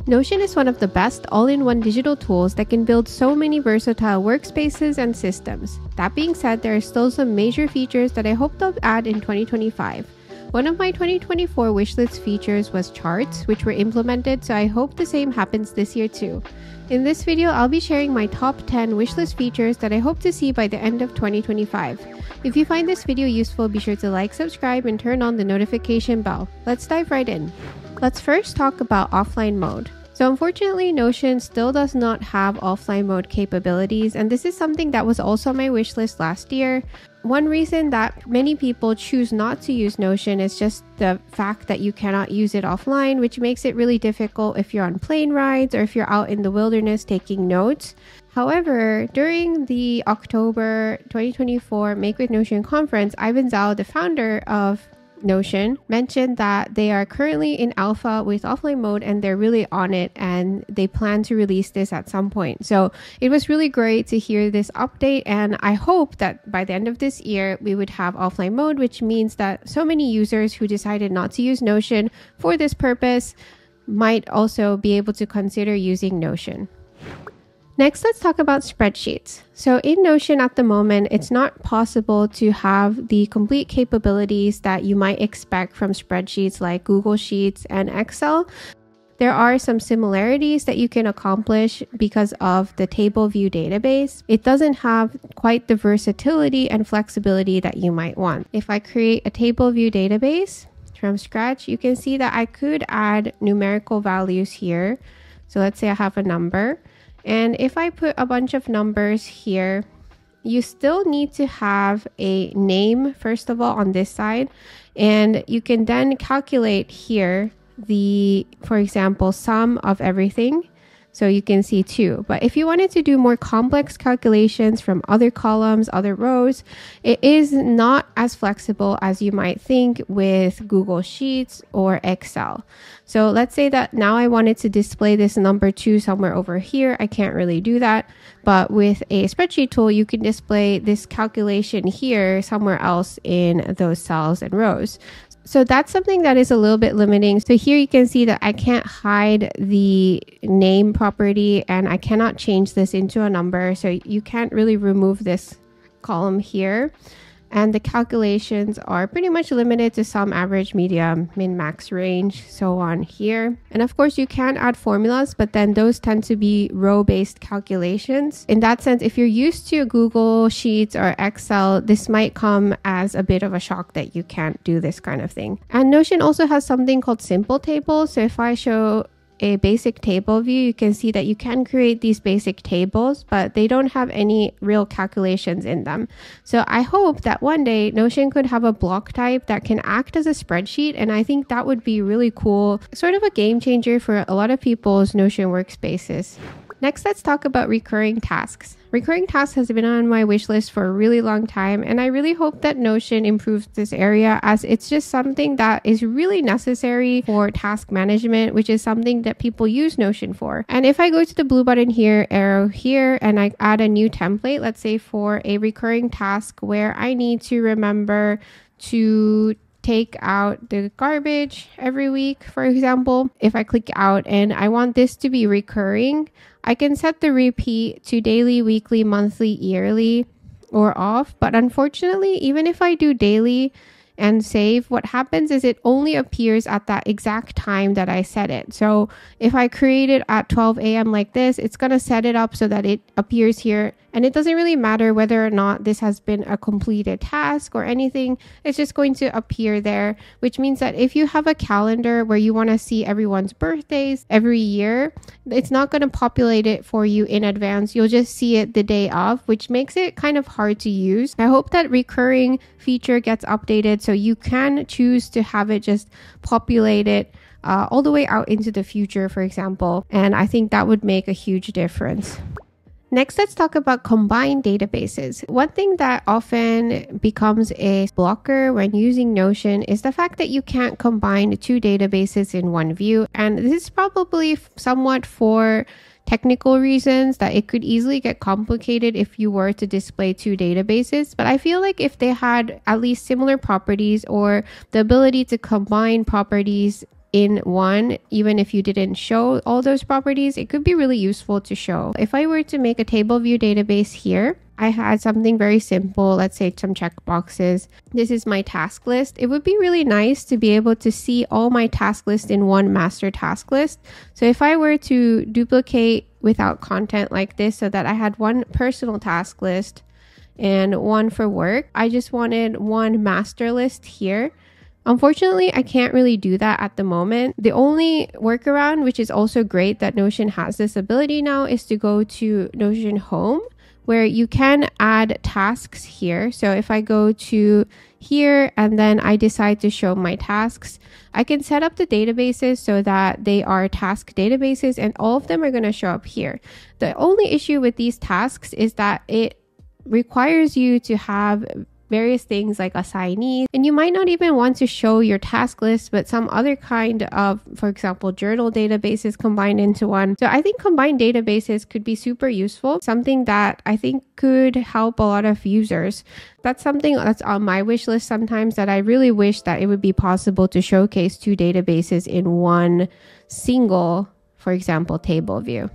Notion is one of the best all-in-one digital tools that can build so many versatile workspaces and systems. That being said, there are still some major features that I hope they'll add in 2025. One of my 2024 wishlist features was charts, which were implemented, so I hope the same happens this year too. In this video, I'll be sharing my top 10 wishlist features that I hope to see by the end of 2025. If you find this video useful, be sure to like, subscribe, and turn on the notification bell. Let's dive right in. Let's first talk about offline mode. So unfortunately, Notion still does not have offline mode capabilities, and this is something that was also on my wish list last year. One reason that many people choose not to use Notion is just the fact that you cannot use it offline, which makes it really difficult if you're on plane rides or if you're out in the wilderness taking notes. However, during the October 2024 Make with Notion conference, Ivan Zhao, the founder of Notion, mentioned that they are currently in alpha with offline mode and they're really on it and they plan to release this at some point. So it was really great to hear this update, and I hope that by the end of this year we would have offline mode, which means that so many users who decided not to use Notion for this purpose might also be able to consider using Notion. Next, let's talk about spreadsheets. So in Notion at the moment, it's not possible to have the complete capabilities that you might expect from spreadsheets like Google Sheets and Excel. There are some similarities that you can accomplish because of the table view database. It doesn't have quite the versatility and flexibility that you might want. If I create a table view database from scratch, you can see that I could add numerical values here. So let's say I have a number. And if I put a bunch of numbers here, you still need to have a name, first of all, on this side. And you can then calculate here for example, sum of everything. So you can see 2. But if you wanted to do more complex calculations from other columns, other rows, it is not as flexible as you might think with Google Sheets or Excel. So let's say that now I wanted to display this number 2 somewhere over here. I can't really do that. But with a spreadsheet tool, you can display this calculation here somewhere else in those cells and rows. So that's something that is a little bit limiting. So here you can see that I can't hide the name property and I cannot change this into a number. So you can't really remove this column here. And the calculations are pretty much limited to sum, average, median, min, max, range, so on here. And of course you can add formulas, but then those tend to be row-based calculations. In that sense, if you're used to Google Sheets or Excel, this might come as a bit of a shock that you can't do this kind of thing. And Notion also has something called simple tables. So if I show a basic table view, you can see that you can create these basic tables, but they don't have any real calculations in them. So I hope that one day Notion could have a block type that can act as a spreadsheet, and I think that would be really cool, sort of a game changer for a lot of people's Notion workspaces. Next, let's talk about recurring tasks. Recurring tasks has been on my wish list for a really long time, and I really hope that Notion improves this area, as it's just something that is really necessary for task management, which is something that people use Notion for. And if I go to the blue button here, arrow here, and I add a new template, let's say for a recurring task where I need to remember to take out the garbage every week, for example. If I click out and I want this to be recurring, I can set the repeat to daily, weekly, monthly, yearly, or off. But unfortunately, even if I do daily and save, what happens is it only appears at that exact time that I set it. So if I create it at 12 a.m. like this, it's going to set it up so that it appears here. And it doesn't really matter whether or not this has been a completed task or anything. It's just going to appear there, which means that if you have a calendar where you want to see everyone's birthdays every year, it's not going to populate it for you in advance. You'll just see it the day of, which makes it kind of hard to use. I hope that recurring feature gets updated so you can choose to have it just populate it all the way out into the future, for example. And I think that would make a huge difference. Next, let's talk about combined databases. One thing that often becomes a blocker when using Notion is the fact that you can't combine 2 databases in one view. And this is probably somewhat for technical reasons, that it could easily get complicated if you were to display 2 databases. But I feel like if they had at least similar properties or the ability to combine properties in one, even if you didn't show all those properties, it could be really useful to show. If I were to make a table view database here, I had something very simple, let's say some checkboxes. This is my task list. It would be really nice to be able to see all my task list in one master task list. So if I were to duplicate without content like this so that I had one personal task list and one for work, I just wanted one master list here. Unfortunately, I can't really do that at the moment. The only workaround, which is also great that Notion has this ability now, is to go to Notion Home, where you can add tasks here. So if I go to here and then I decide to show my tasks, I can set up the databases so that they are task databases and all of them are going to show up here. The only issue with these tasks is that it requires you to have various things like assignees, and you might not even want to show your task list, but some other kind of, for example, journal databases combined into one. So I think combined databases could be super useful, something that I think could help a lot of users. That's something that's on my wish list sometimes, that I really wish that it would be possible to showcase two databases in one single, for example, table view.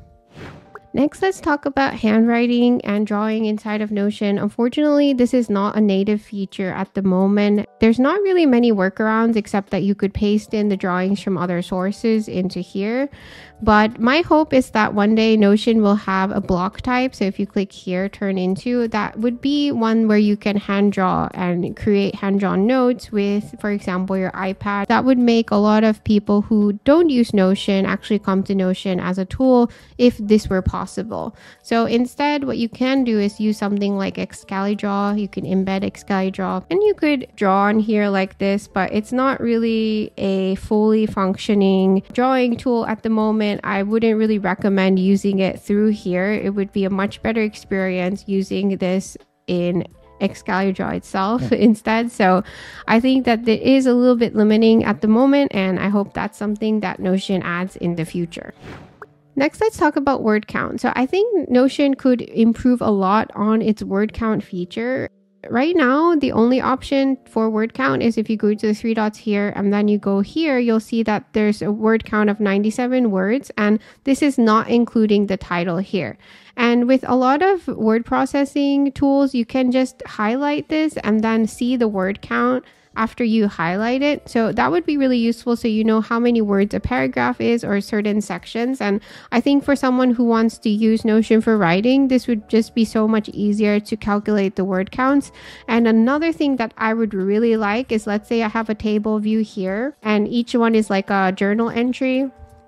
Next, let's talk about handwriting and drawing inside of Notion. Unfortunately, this is not a native feature at the moment. There's not really many workarounds except that you could paste in the drawings from other sources into here. But my hope is that one day Notion will have a block type. So if you click here, turn into, that would be one where you can hand draw and create hand-drawn notes with, for example, your iPad. That would make a lot of people who don't use Notion actually come to Notion as a tool if this were possible. So instead, what you can do is use something like Excalidraw. You can embed Excalidraw and you could draw on here like this, but it's not really a fully functioning drawing tool at the moment. I wouldn't really recommend using it through here. It would be a much better experience using this in Excalidraw itself instead. So I think that it is a little bit limiting at the moment, and I hope that's something that Notion adds in the future. Next, let's talk about word count. So I think Notion could improve a lot on its word count feature. Right now, the only option for word count is if you go to the three dots here and then you go here, you'll see that there's a word count of 97 words, and this is not including the title here. And with a lot of word processing tools, you can just highlight this and then see the word count after you highlight it. So that would be really useful, so you know how many words a paragraph is or certain sections. And I think for someone who wants to use Notion for writing, this would just be so much easier to calculate the word counts. And another thing that I would really like is, let's say I have a table view here and each one is like a journal entry.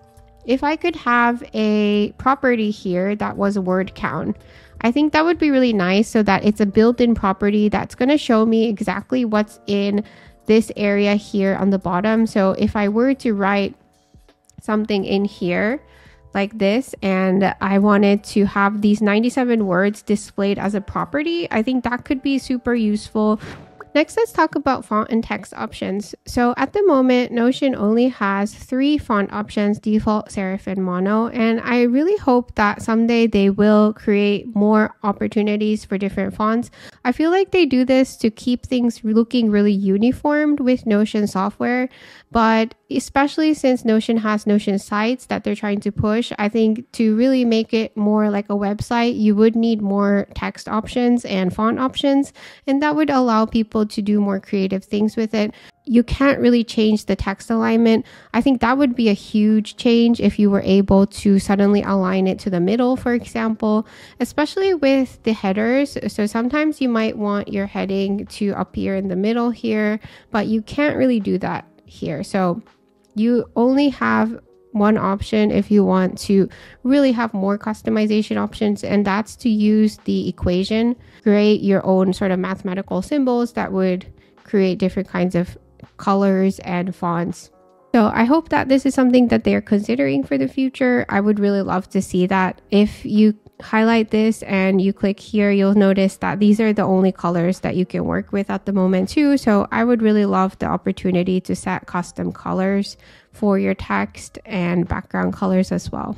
If I could have a property here that was a word count, I think that would be really nice, so that it's a built-in property that's going to show me exactly what's in this area here on the bottom. So if I were to write something in here like this and I wanted to have these 97 words displayed as a property, I think that could be super useful. Next, let's talk about font and text options. So at the moment, Notion only has 3 font options: default, serif, and mono. And I really hope that someday they will create more opportunities for different fonts. I feel like they do this to keep things looking really uniformed with Notion software. But especially since Notion has Notion sites that they're trying to push, I think to really make it more like a website, you would need more text options and font options. And that would allow people to do more creative things with it. You can't really change the text alignment. I think that would be a huge change if you were able to suddenly align it to the middle, for example, especially with the headers. So sometimes you might want your heading to appear in the middle here, but you can't really do that here. So you only have one option if you want to really have more customization options, and that's to use the equation, create your own sort of mathematical symbols that would create different kinds of colors and fonts. So I hope that this is something that they're considering for the future. I would really love to see that. If you highlight this and you click here, you'll notice that these are the only colors that you can work with at the moment too. So I would really love the opportunity to set custom colors for your text and background colors as well.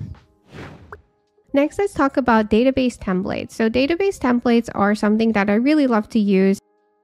Next, let's talk about database templates. So database templates are something that I really love to use.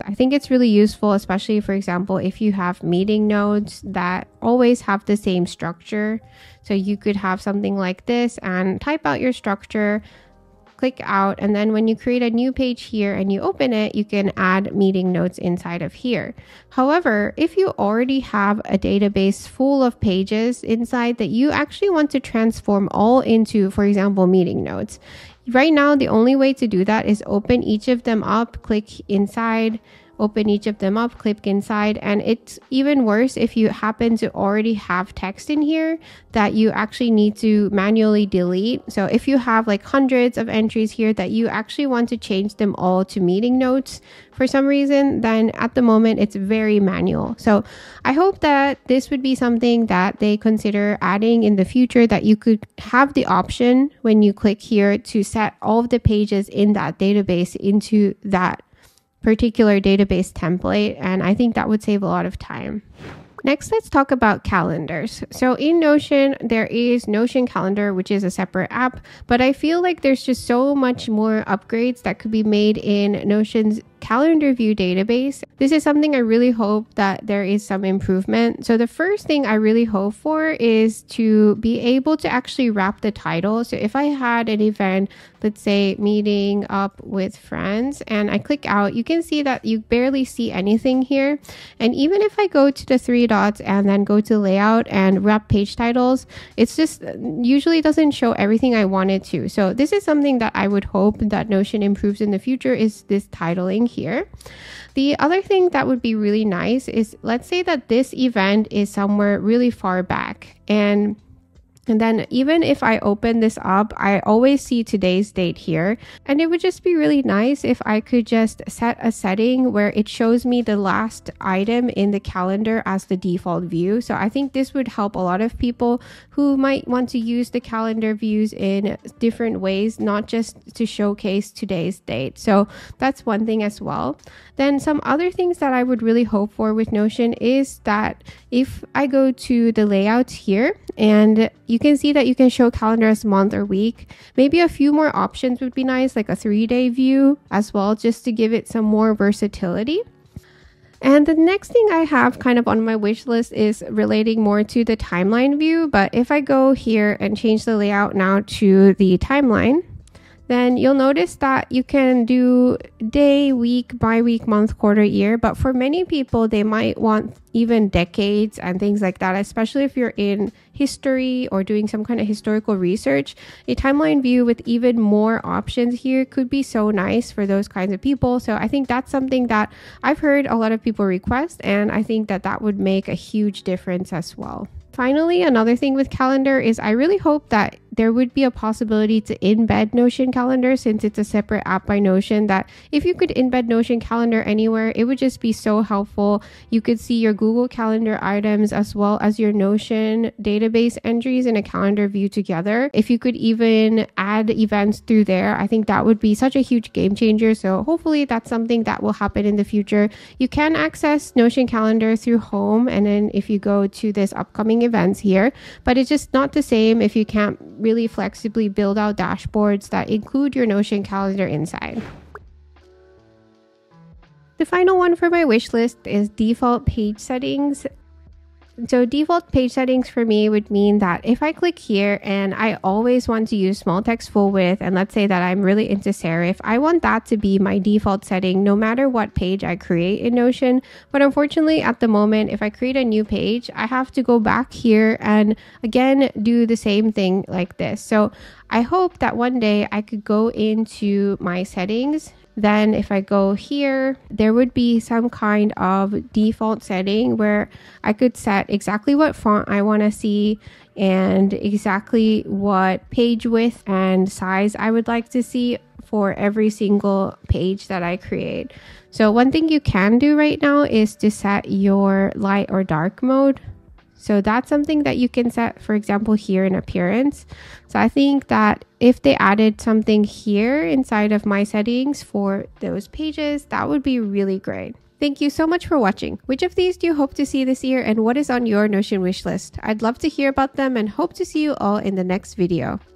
I think it's really useful, especially for example, if you have meeting notes that always have the same structure. So you could have something like this and type out your structure, click out, and then when you create a new page here and you open it, you can add meeting notes inside of here. However, if you already have a database full of pages inside that you actually want to transform all into, for example, meeting notes, right now the only way to do that is open each of them up, click inside, open each of them up, click inside, and it's even worse if you happen to already have text in here that you actually need to manually delete. So if you have like hundreds of entries here that you actually want to change them all to meeting notes for some reason, then at the moment it's very manual. So I hope that this would be something that they consider adding in the future, that you could have the option when you click here to set all of the pages in that database into that particular database template, and I think that would save a lot of time. Next, let's talk about calendars. So in Notion, there is Notion Calendar, which is a separate app, but I feel like there's just so much more upgrades that could be made in Notion's calendar view database. This is something I really hope that there is some improvement. So the first thing I really hope for is to be able to actually wrap the title. So if I had an event, let's say meeting up with friends, and I click out, you can see that you barely see anything here. And even if I go to the three dots and then go to layout and wrap page titles, it's just usually doesn't show everything I want it to. So this is something that I would hope that Notion improves in the future, is this titling here. The other thing that would be really nice is, let's say that this event is somewhere really far back, and then even if I open this up, I always see today's date here. And it would just be really nice if I could just set a setting where it shows me the last item in the calendar as the default view. So I think this would help a lot of people who might want to use the calendar views in different ways, not just to showcase today's date. So that's one thing as well. Then some other things that I would really hope for with Notion is that if I go to the layouts here, and you can see that you can show calendar as month or week. Maybe a few more options would be nice, like a 3-day view as well, just to give it some more versatility. And the next thing I have kind of on my wish list is relating more to the timeline view. But if I go here and change the layout now to the timeline, then you'll notice that you can do day, week, bi-week, month, quarter, year. But for many people, they might want even decades and things like that, especially if you're in history or doing some kind of historical research. A timeline view with even more options here could be so nice for those kinds of people. So I think that's something that I've heard a lot of people request, and I think that that would make a huge difference as well. Finally, another thing with calendar is I really hope that there would be a possibility to embed Notion Calendar, since it's a separate app by Notion, that if you could embed Notion Calendar anywhere, it would just be so helpful. You could see your Google Calendar items as well as your Notion database entries in a calendar view together. If you could even add events through there, I think that would be such a huge game changer. So hopefully that's something that will happen in the future. You can access Notion Calendar through Home, and then if you go to this upcoming events here, but it's just not the same if you can't really flexibly build out dashboards that include your Notion calendar inside. The final one for my wish list is default page settings. So default page settings for me would mean that if I click here and I always want to use small text full width, and let's say that I'm really into serif, I want that to be my default setting no matter what page I create in Notion. But unfortunately at the moment, if I create a new page, I have to go back here and again do the same thing like this. So I hope that one day I could go into my settings. Then if I go here, there would be some kind of default setting where I could set exactly what font I want to see and exactly what page width and size I would like to see for every single page that I create. So one thing you can do right now is to set your light or dark mode. So that's something that you can set, for example, here in appearance. So I think that if they added something here inside of my settings for those pages, that would be really great. Thank you so much for watching. Which of these do you hope to see this year, and what is on your Notion wish list? I'd love to hear about them and hope to see you all in the next video.